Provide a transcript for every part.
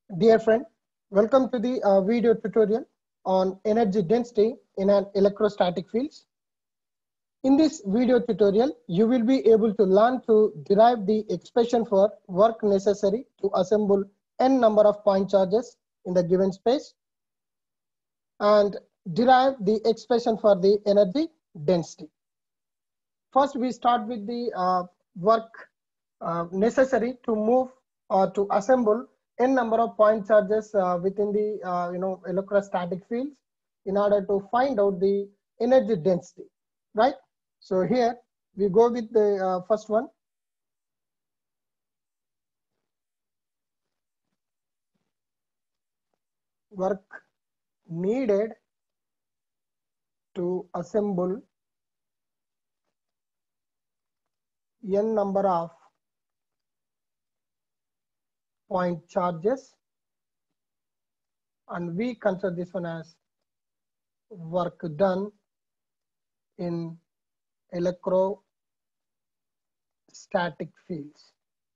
Dear friend, welcome to the video tutorial on energy density in an electrostatic fields. In this video tutorial, you will be able to learn to derive the expression for work necessary to assemble n number of point charges in the given space and derive the expression for the energy density. First, we start with the work necessary to move or to assemble n number of point charges within the electrostatic fields in order to find out the energy density, right? So here we go with the first one. Work needed to assemble n number of point charges, and we consider this one as work done in electrostatic fields.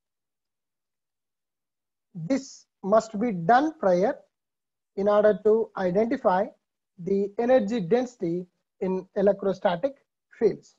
This must be done prior in order to identify the energy density in electrostatic fields.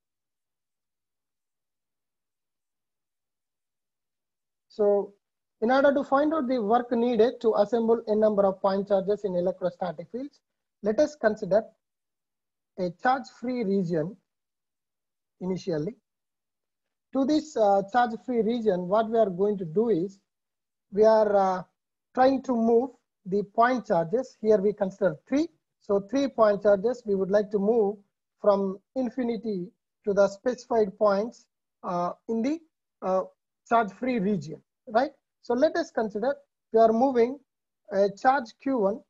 So in order to find out the work needed to assemble n number of point charges in electrostatic fields, let us consider a charge-free region initially. To this charge-free region, what we are going to do is we are trying to move the point charges. Here we consider 3. So 3 point charges we would like to move from infinity to the specified points in the charge-free region, right? So let us consider we are moving a charge Q1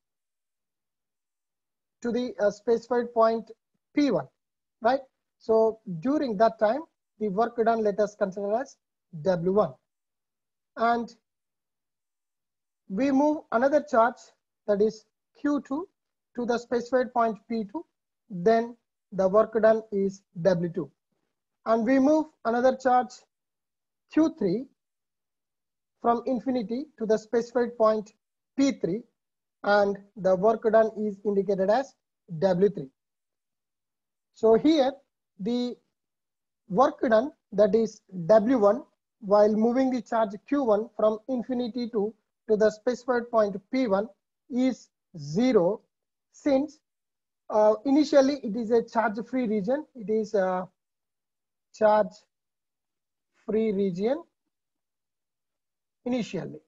to the specified point P1, right? So during that time, the work done, let us consider as W1. And we move another charge, that is Q2, to the specified point P2, then the work done is W2. And we move another charge Q3 from infinity to the specified point P3, and the work done is indicated as W3. So here the work done, that is W1, while moving the charge Q1 from infinity to the specified point P1 is 0, since initially it is a charge-free region. It is a charge-free region initially.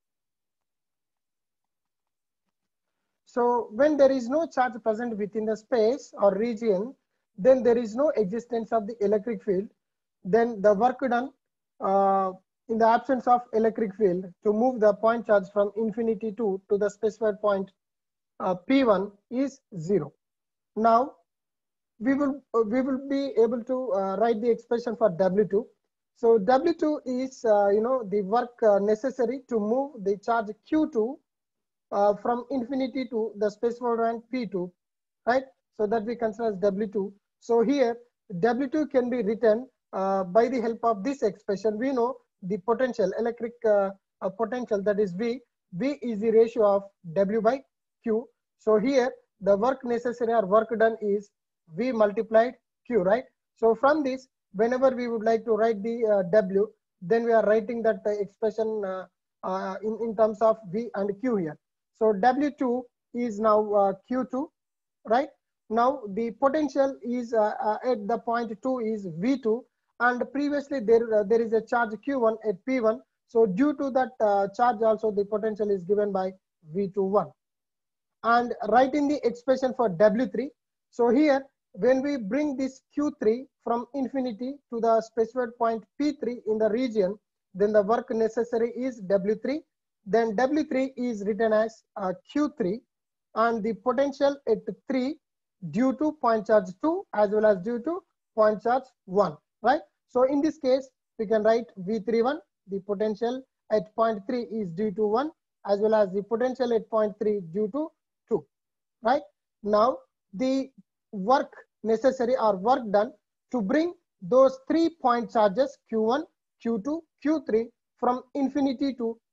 So when there is no charge present within the space or region, then there is no existence of the electric field. Then the work done in the absence of electric field to move the point charge from infinity to the specified point P1 is 0. Now we will be able to write the expression for W2. So W2 is the work necessary to move the charge Q2 from infinity to the specified point P2, right? So that we consider as W2. So here W2 can be written by the help of this expression. We know the potential, electric potential, that is V. V is the ratio of W by Q. So here the work necessary or work done is V multiplied Q, right? So from this, whenever we would like to write the W, then we are writing that expression in terms of V and Q here. So W2 is now Q2, right? Now the potential is at the point 2 is V2, and previously there is a charge Q1 at P1. So due to that charge also, the potential is given by V21. And writing the expression for W3. So here when we bring this Q3 from infinity to the specified point P3 in the region, then the work necessary is W3. Then W3 is written as Q3, and the potential at 3 due to point charge 2 as well as due to point charge 1, right? So in this case, we can write V31, the potential at point 3 is due to 1, as well as the potential at point 3 due to 2, right? Now the work necessary or work done to bring those 3 point charges Q1, Q2, Q3 from infinity to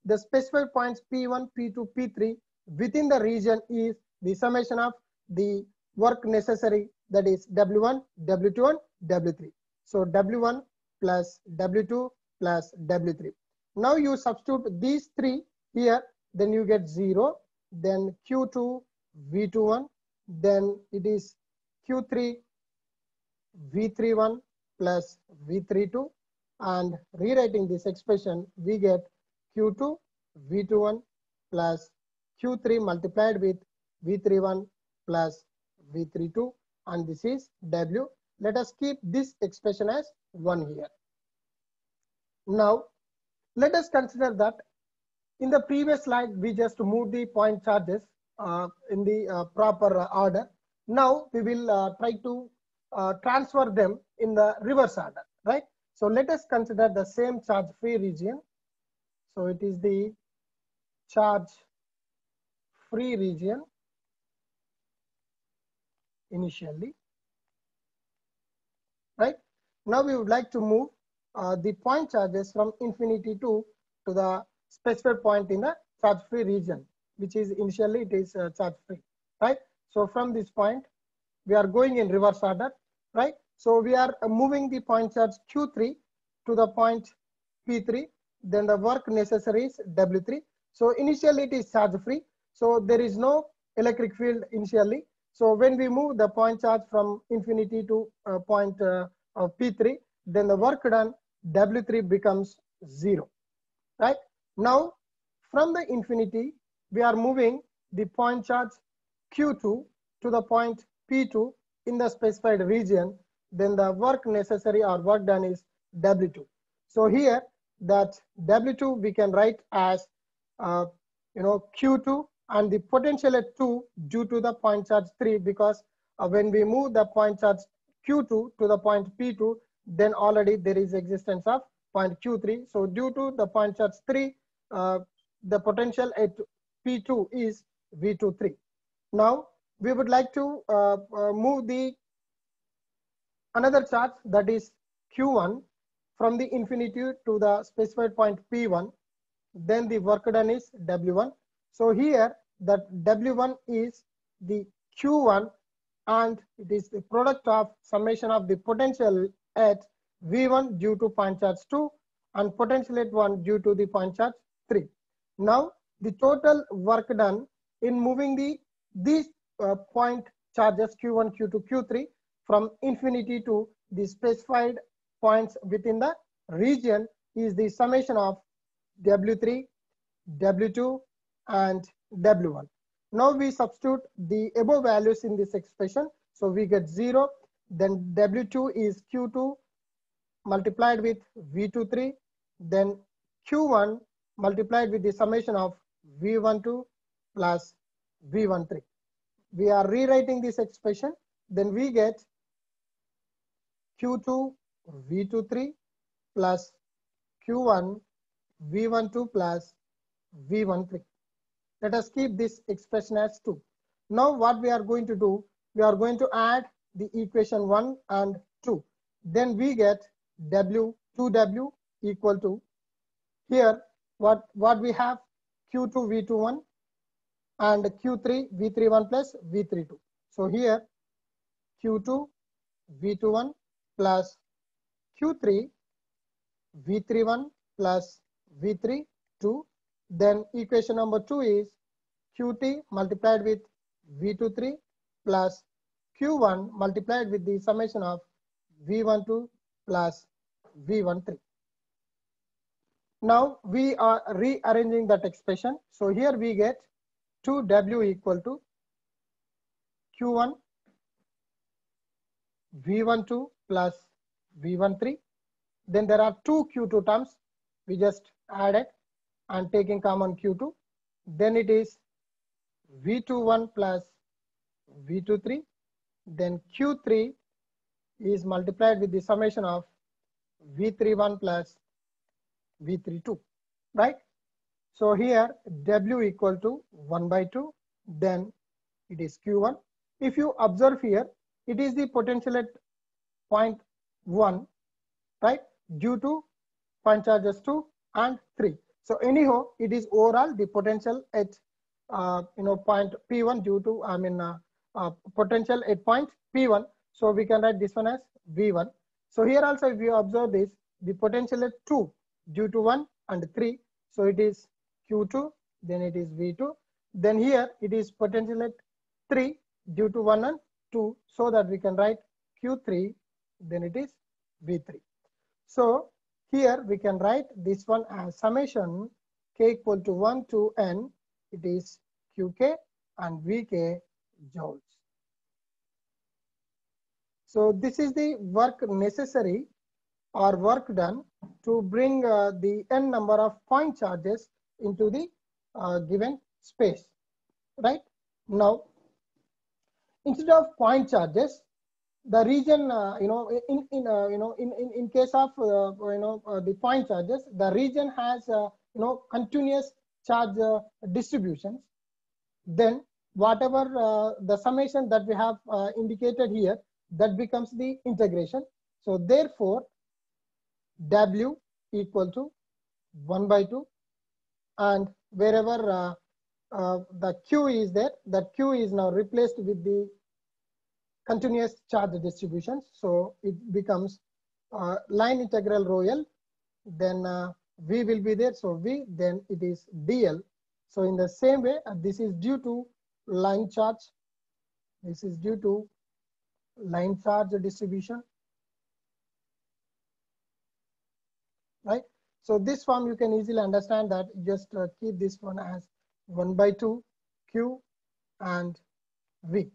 the specified points P1, P2, P3 within the region is the summation of the work necessary, that is W1, W2 and W3. So W1 plus W2 plus W3. Now you substitute these three here, then you get 0, then Q2 V21, then it is Q3 V31 plus V32, and rewriting this expression we get Q2 V21 plus Q3 multiplied with V31 plus V32, and this is W. Let us keep this expression as 1 here. Now let us consider that in the previous slide we just moved the point charges in the proper order. Now we will try to transfer them in the reverse order, right? So let us consider the same charge free region. So it is the charge free region initially, right? Now we would like to move the point charges from infinity to the specified point in the charge free region, which is initially it is charge free, right? So from this point we are going in reverse order, right? So we are moving the point charge Q3 to the point P3, then the work necessary is W3. So initially it is charge free, so there is no electric field initially. So when we move the point charge from infinity to point P3, then the work done W3 becomes 0, right? Now from the infinity we are moving the point charge Q2 to the point P2 in the specified region, then the work necessary or work done is W2. So here that W2 we can write as Q2 and the potential at 2 due to the point charge 3, because when we move the point charge Q2 to the point P2, then already there is existence of point Q3. So due to the point charge 3, the potential at P2 is V23. Now we would like to move the another charge, that is Q1, from the infinity to the specified point P1, then the work done is W1. So here that W1 is the Q1 and it is the product of summation of the potential at V1 due to point charge 2 and potential at 1 due to the point charge 3. Now the total work done in moving these point charges Q1, Q2, Q3 from infinity to the specified points within the region is the summation of W3, W2 and W1. Now we substitute the above values in this expression. So we get 0, then W2 is Q2 multiplied with V23, then Q1 multiplied with the summation of V12 plus V13. We are rewriting this expression, then we get Q2 V23 plus Q1 V12 plus V13. Let us keep this expression as 2. Now what we are going to do, we are going to add the equation 1 and 2. Then we get W2W equal to, here what we have, Q2 V21 and Q3 V31 plus V32. So here Q2 V21 plus Q3 V31 plus V32. Then equation number 2 is Qt multiplied with V23 plus Q1 multiplied with the summation of V12 plus V13. Now we are rearranging that expression. So here we get 2W equal to Q1 V12 plus V13. Then there are two Q2 terms. We just added and taking common Q2. Then it is V21 plus V23. Then Q3 is multiplied with the summation of V31 plus V32, right? So here W equal to 1 by 2, then it is Q1. If you observe here, it is the potential at point 1, right, due to point charges 2 and 3. So anyhow, it is overall the potential at point P1 due to potential at point P1. So we can write this one as V1. So here also, if you observe this, the potential at 2 due to 1 and 3. So it is Q2, then it is V2. Then here it is potential at 3 due to 1 and 2. So that we can write Q3, then it is V3. So here we can write this one as summation k equal to 1 to n. It is Qk and Vk joules. So this is the work necessary or work done to bring the n number of point charges into the given space, right? Now, instead of point charges, the region, in case of the point charges, the region has continuous charge distributions. Then whatever the summation that we have indicated here, that becomes the integration. So therefore, W equal to 1 by 2, and wherever the Q is there, that Q is now replaced with the continuous charge distributions. So it becomes line integral rho L, then V will be there. So V, then it is DL. So in the same way, this is due to line charge. This is due to line charge distribution, right? So this form you can easily understand that. Just keep this one as 1 by 2 Q and V,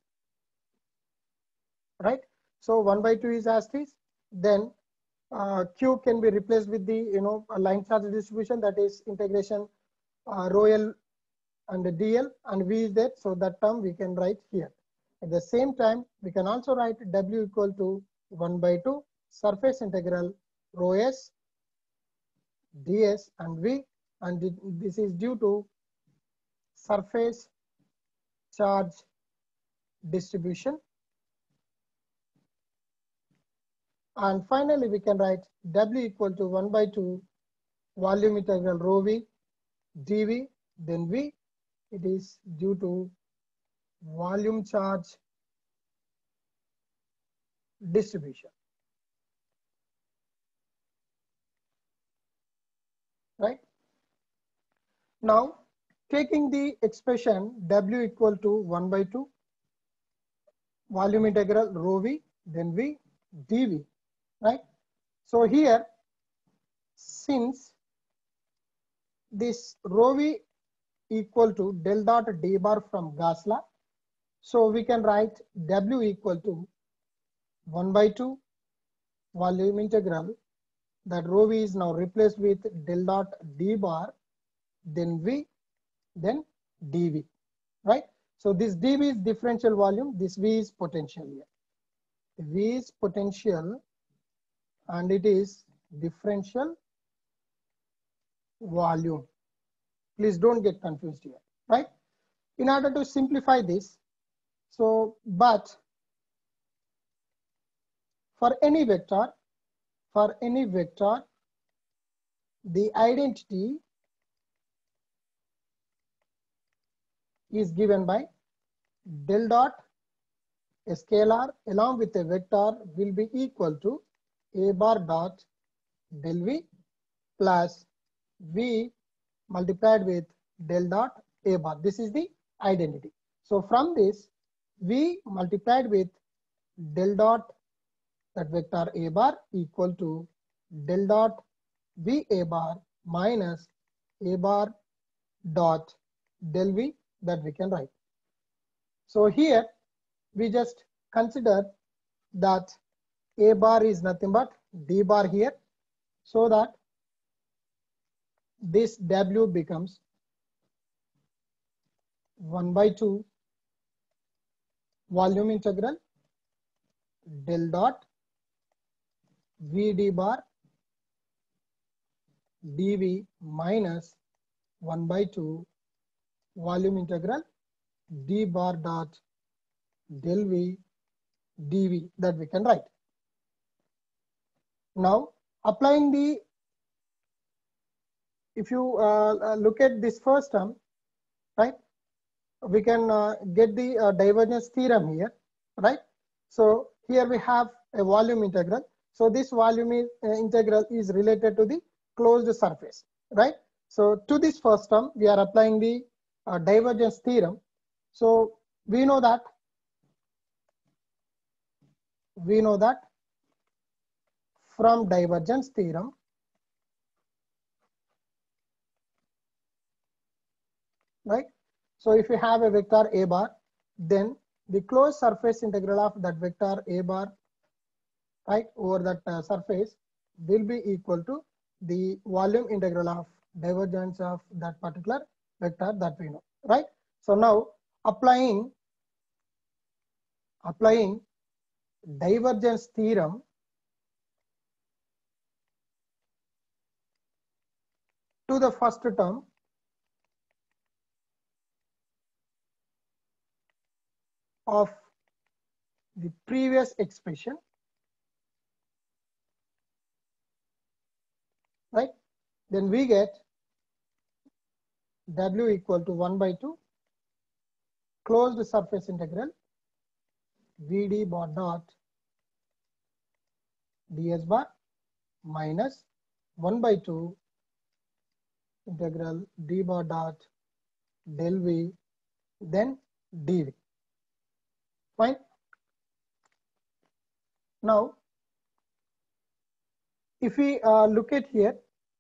right? So 1 by 2 is as this. Then Q can be replaced with the line charge distribution, that is integration rho L and the DL, and V is there. So that term we can write here. At the same time, we can also write W equal to 1 by 2 surface integral rho S ds and V, and this is due to surface charge distribution. And finally, we can write W equal to 1 by 2 volume integral rho V dV, then V, it is due to volume charge distribution, right? Now, taking the expression W equal to 1 by 2 volume integral rho V, then V dV, right? So here, since this rho V equal to del dot d bar from Gauss law, so we can write W equal to 1 by 2 volume integral, that rho V is now replaced with del dot d bar, then V, then dV, right? So this dV is differential volume, this V is potential here. V is potential and it is differential volume. Please don't get confused here, right? In order to simplify this, so but for any vector, the identity is given by del dot a scalar along with a vector will be equal to a bar dot del V plus V multiplied with del dot a bar. This is the identity. So from this, V multiplied with del dot that vector a bar equal to del dot V a bar minus a bar dot del V, that we can write. So here we just consider that a bar is nothing but d bar here, so that this W becomes 1 by 2 volume integral del dot V d bar dV minus 1 by 2 volume integral d bar dot del V dV, that we can write. Now applying the if you look at this first term, right, we can get the divergence theorem here, right? So here we have a volume integral. So this volume integral is related to the closed surface, right? So to this first term, we are applying the divergence theorem. So we know that from divergence theorem, right? So if you have a vector a bar, then the closed surface integral of that vector a bar, right, over that surface will be equal to the volume integral of divergence of that particular vector that we know, right? So now applying divergence theorem to the first term of the previous expression, right, then we get W equal to 1 by 2 closed surface integral Vd bar dot ds bar minus 1 by 2 integral d bar dot del v then dv. Fine. Now if we look at here,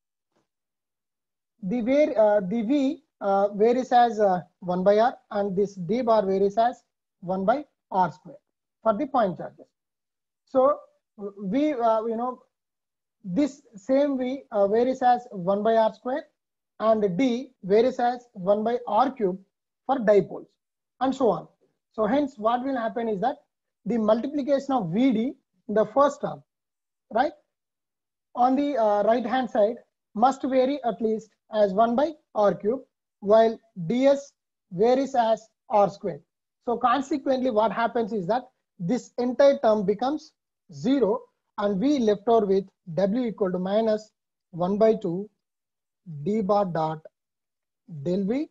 the v varies as 1 by r, and this d bar varies as 1 by r square for the point charges. So we this same v varies as 1 by r square, and d varies as 1 by r cube for dipoles, and so on. So hence what will happen is that the multiplication of Vd in the first term, right, on the right hand side must vary at least as 1 by r cube, while ds varies as r square. So consequently what happens is that this entire term becomes 0, and we left over with W equal to minus 1 by 2 d bar dot del v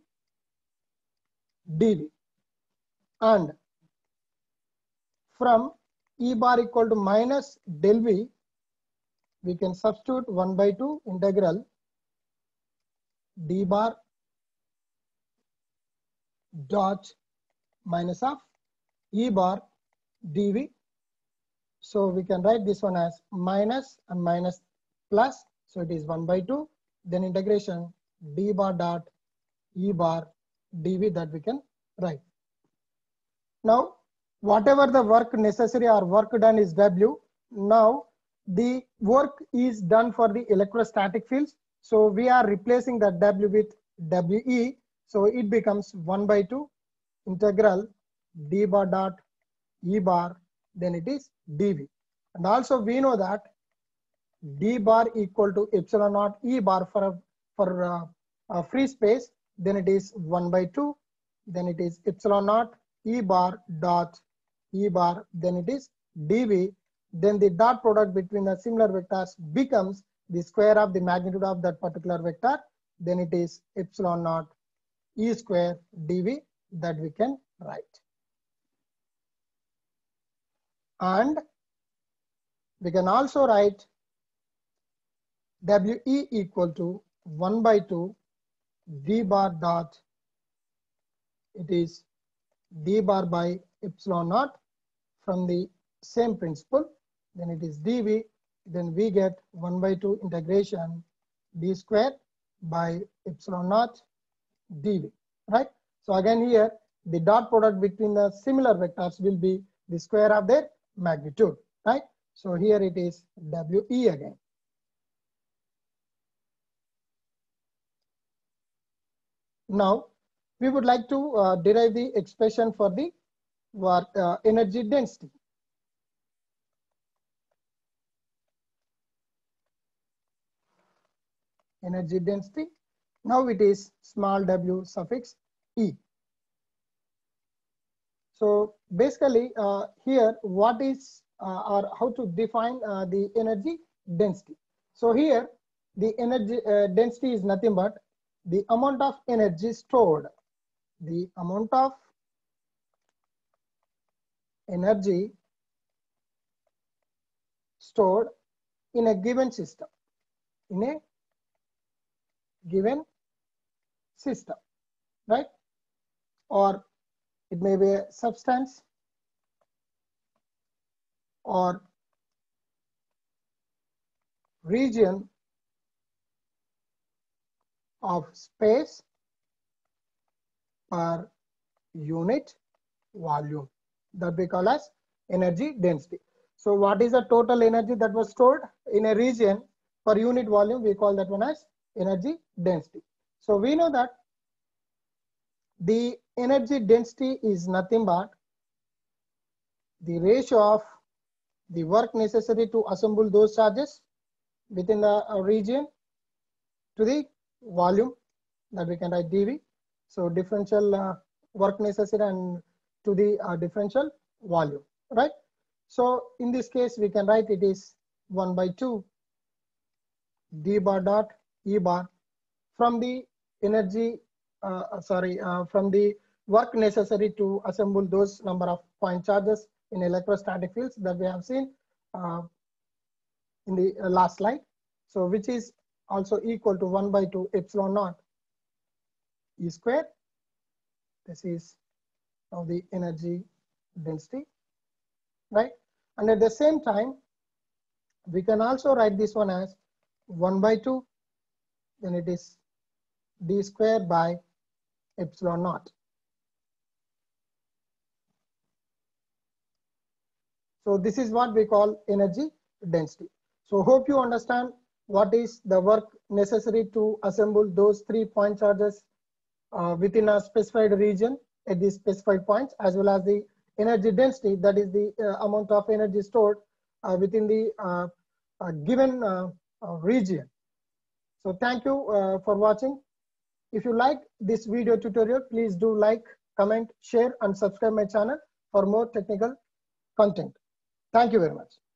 dv, and from E bar equal to minus del v, we can substitute 1 by 2 integral d bar dot minus of E bar dv. So we can write this one as minus and minus plus, so it is 1 by 2, then integration d bar dot E bar dv that we can write. Now whatever the work necessary or work done is W. Now the work is done for the electrostatic fields, so we are replacing that W with WE, so it becomes 1 by 2 integral d bar dot E bar, then it is dv. And also we know that d bar equal to epsilon naught E bar for a free space, then it is 1 by 2, then it is epsilon naught E bar dot E bar, then it is dv. Then the dot product between the similar vectors becomes the square of the magnitude of that particular vector, then it is epsilon naught E square dv that we can write. And we can also write WE equal to 1 by 2 d bar dot, it is d bar by epsilon naught from the same principle, then it is dv, then we get 1 by 2 integration d square by epsilon naught dv, right? So again here the dot product between the similar vectors will be the square of their magnitude, right? So here it is WE again. Now we would like to derive the expression for the energy density. Energy density. Now it is small w suffix E. So basically here what is or how to define the energy density. So here the energy density is nothing but the amount of energy stored, the amount of energy stored in a given system, in a given system, right? Or it may be a substance or region of space per unit volume, that we call as energy density. So what is the total energy that was stored in a region per unit volume? We call that one as energy density. So we know that the energy density is nothing but the ratio of the work necessary to assemble those charges within the region to the volume, that we can write dV. So differential work necessary and to the differential volume, right? So in this case, we can write it is 1/2 d bar dot E bar from the energy, from the work necessary to assemble those number of point charges in electrostatic fields that we have seen in the last slide. So which is also equal to 1/2 epsilon naught E square. This is now the energy density, right? And at the same time, we can also write this one as 1/2, then it is d square by epsilon naught. So this is what we call energy density. So hope you understand what is the work necessary to assemble those 3 point charges within a specified region at these specified points, as well as the energy density, that is the amount of energy stored within the given region. So thank you for watching. If you like this video tutorial, please do like, comment, share, and subscribe my channel for more technical content. Thank you very much.